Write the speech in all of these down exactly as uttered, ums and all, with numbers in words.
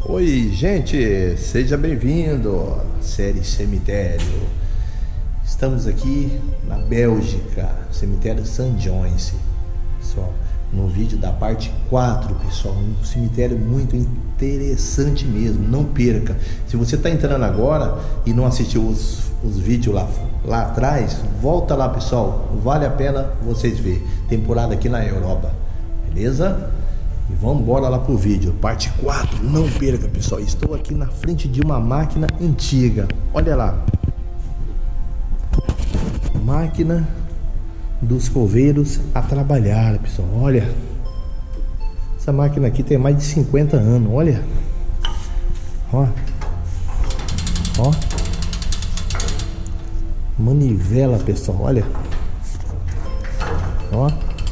Oi, gente, seja bem-vindo à série Cemitério. Estamos aqui na Bélgica, cemitério Saint-Gilles, pessoal, no vídeo da parte quatro, pessoal. Um cemitério muito interessante mesmo, não perca. Se você está entrando agora e não assistiu os, os vídeos lá, lá atrás, volta lá, pessoal, vale a pena vocês verem. Temporada aqui na Europa, beleza? E vamos embora lá pro vídeo, parte quatro, não perca, pessoal. Estou aqui na frente de uma máquina antiga, olha lá. Máquina dos coveiros a trabalhar, pessoal, olha. Essa máquina aqui tem mais de cinquenta anos, olha. Ó. Ó. Manivela, pessoal, olha. Ó.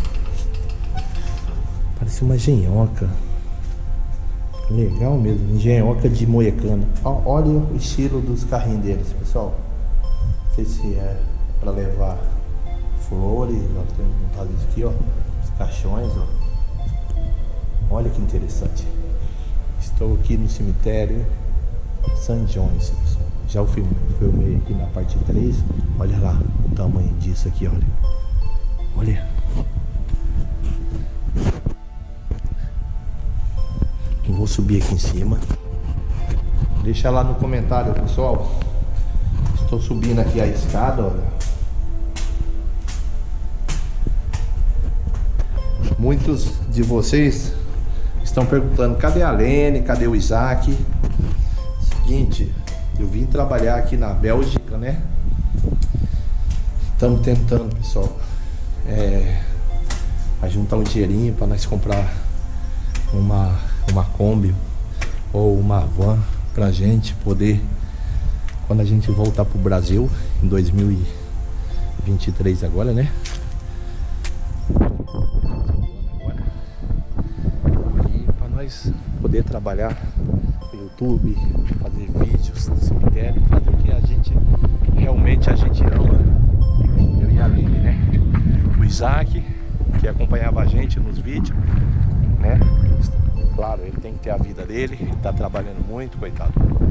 Parece uma engenhoca. Legal mesmo, engenhoca de moecano. Ó, olha o estilo dos carrinhos deles, pessoal. Não sei se é para levar flores. Ó, tem montado isso aqui, ó. Os caixões, ó. Olha que interessante. Estou aqui no cemitério Saint-Gilles, pessoal. Já o filme, filmei aqui na parte três. Olha lá o tamanho disso aqui, olha. Olha. Vou subir aqui em cima. Deixa lá no comentário, pessoal. Estou subindo aqui a escada, olha. Muitos de vocês estão perguntando: cadê a Lene? Cadê o Isaac? Seguinte, eu vim trabalhar aqui na Bélgica, né? Estamos tentando, pessoal, é, juntar um dinheirinho para nós comprar uma uma Kombi ou uma van pra gente poder, quando a gente voltar pro Brasil em dois mil e vinte e três agora, né? E para nós poder trabalhar no YouTube, fazer vídeos no cemitério, fazer o que a gente realmente a gente ama, eu e a Aline, né? O Isaac, que acompanhava a gente nos vídeos, né? Claro, ele tem que ter a vida dele, ele tá trabalhando muito, coitado.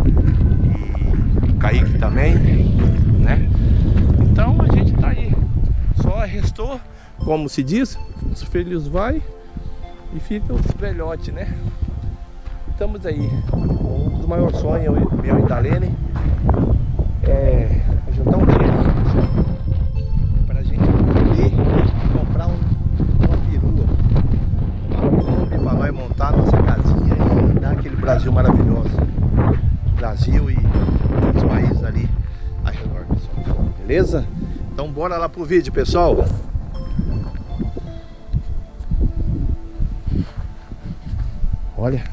E o Kaique também, né? Então a gente tá aí. Só restou, como se diz, os filhos vai e ficam os velhotes, né? Estamos aí. Um dos maiores sonhos meu e da Lene é juntar um dinheiro pra gente poder comprar um, uma perua, para nós montar a nossa casinha e dar aquele Brasil maravilhoso. Brasil e os países ali ao redor, pessoal. Beleza? Então bora lá pro vídeo, pessoal. Olha.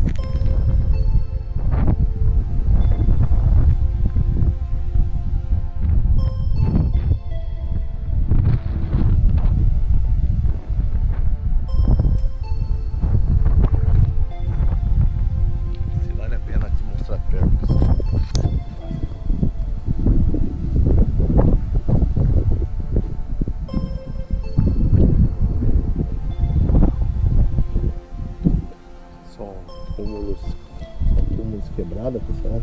Túmulos, são túmulos quebrados, pessoal.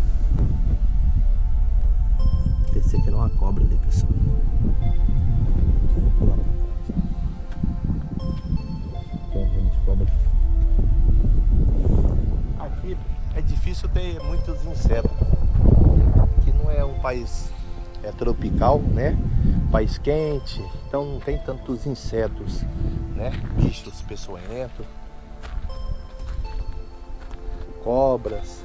Esse aqui era uma cobra ali, pessoal. Vamos pular pra cá. Tem um ramo de cobra. Aqui é difícil ter muitos insetos. Aqui não é um país é tropical, né? País quente, então não tem tantos insetos, né? Bichos peçonhentos, cobras.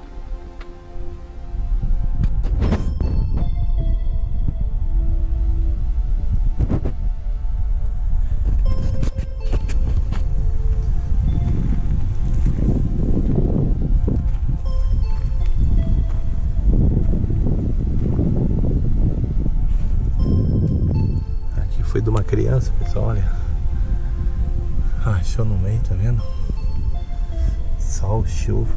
Aqui foi de uma criança, pessoal, olha. Achou no meio, tá vendo? Sol, chuva.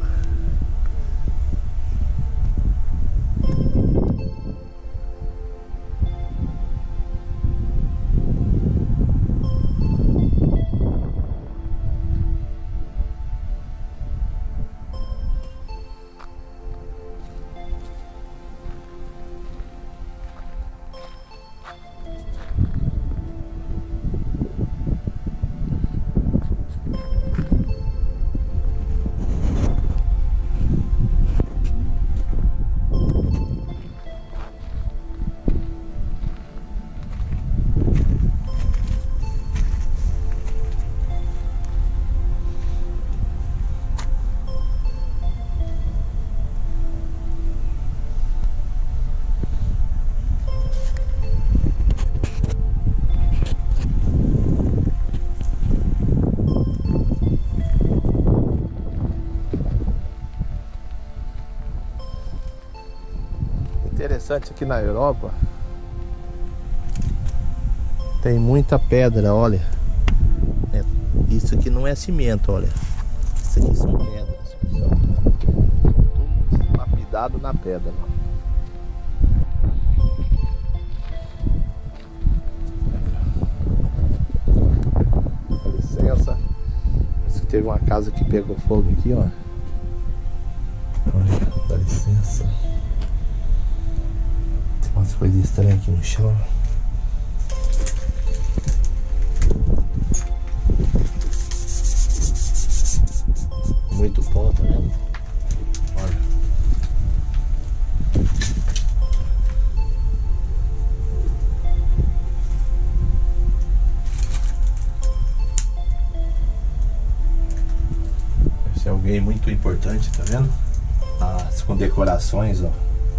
interessante aqui na Europa, tem muita pedra, olha. É, isso aqui não é cimento, olha. Isso aqui são pedras, pessoal. São túmulos lapidados na pedra, ó. Dá licença. Teve uma casa que pegou fogo aqui, ó. Olha, dá licença. Tem umas coisas estranhas aqui no chão. Muito pó, tá vendo? Olha. Esse é alguém muito importante, tá vendo? As condecorações, ó.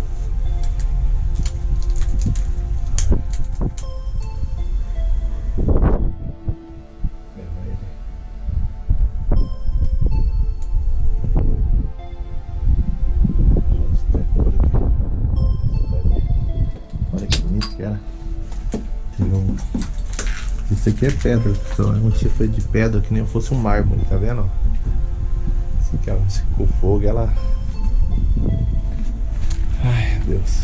Isso aqui é pedra, pessoal. É um tipo de pedra que nem fosse um mármore, tá vendo? Isso aqui, ó, com fogo, ela... Ai, Deus.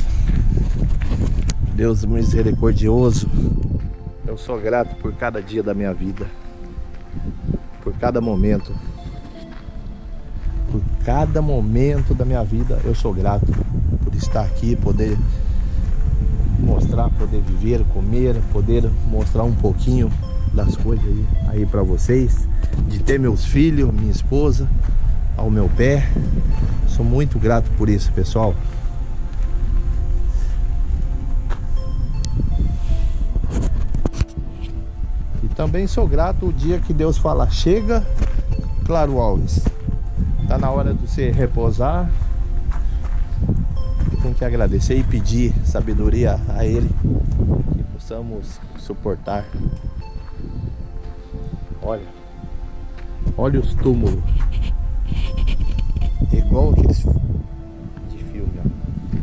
Deus misericordioso. Eu sou grato por cada dia da minha vida. Por cada momento. Por cada momento da minha vida eu sou grato por estar aqui, poder mostrar, poder viver, comer, poder mostrar um pouquinho das coisas aí, aí para vocês, de ter meus filhos, minha esposa ao meu pé. Sou muito grato por isso, pessoal. E também sou grato o dia que Deus fala: chega, Claro Alves, tá na hora de você repousar. Tem que agradecer e pedir sabedoria a Ele, que possamos suportar. Olha, olha os túmulos, igual aqueles de filme, ó.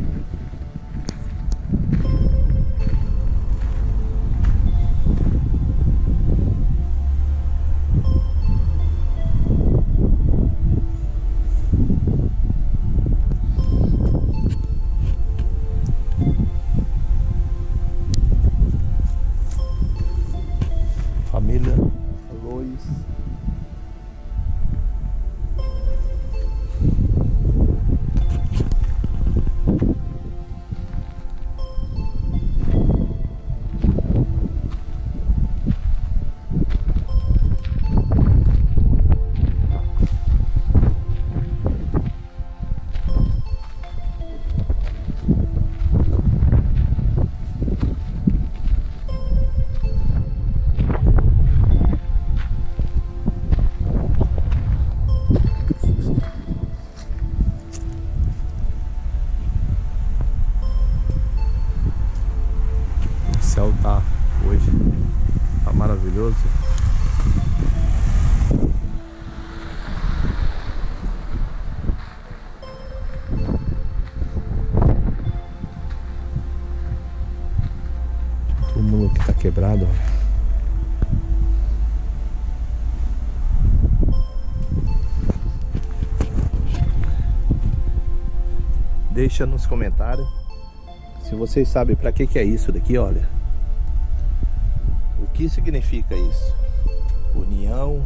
Família Lois. O céu tá hoje tá maravilhoso. O túmulo que tá quebrado, olha. Deixa nos comentários se vocês sabem para que que é isso daqui, olha. O que significa isso? União.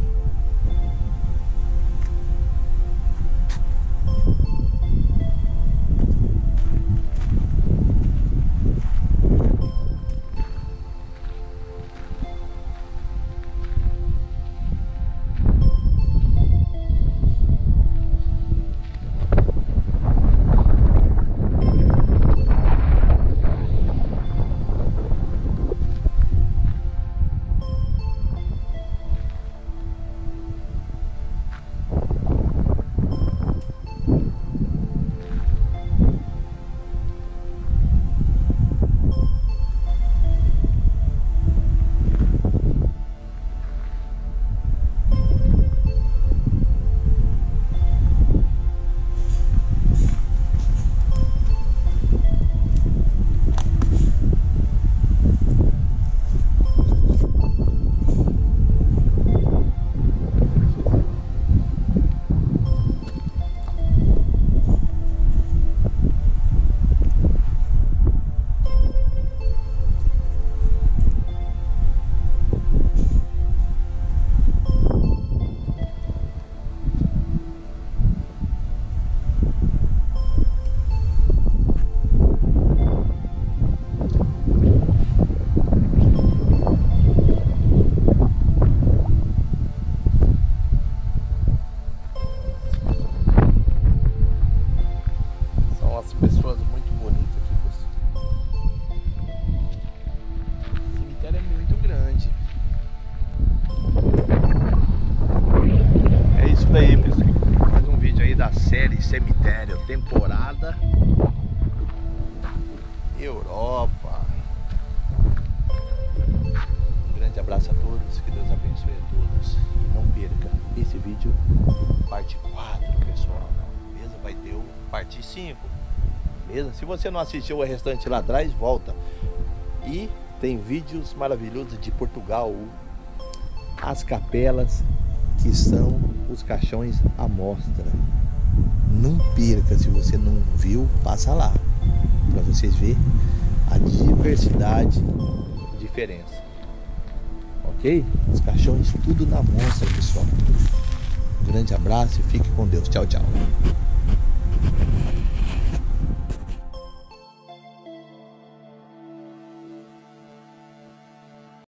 agradeço a todos, que Deus abençoe a todos. E não perca esse vídeo, parte quatro, pessoal. Beleza? Vai ter o parte cinco. Beleza? Se você não assistiu o restante lá atrás, volta. E tem vídeos maravilhosos de Portugal, as capelas, que são os caixões à mostra. Não perca, se você não viu, passa lá, para vocês verem a diversidade e diferença. Ok? Os caixões tudo na mostra, pessoal. Um grande abraço e fique com Deus. Tchau, tchau.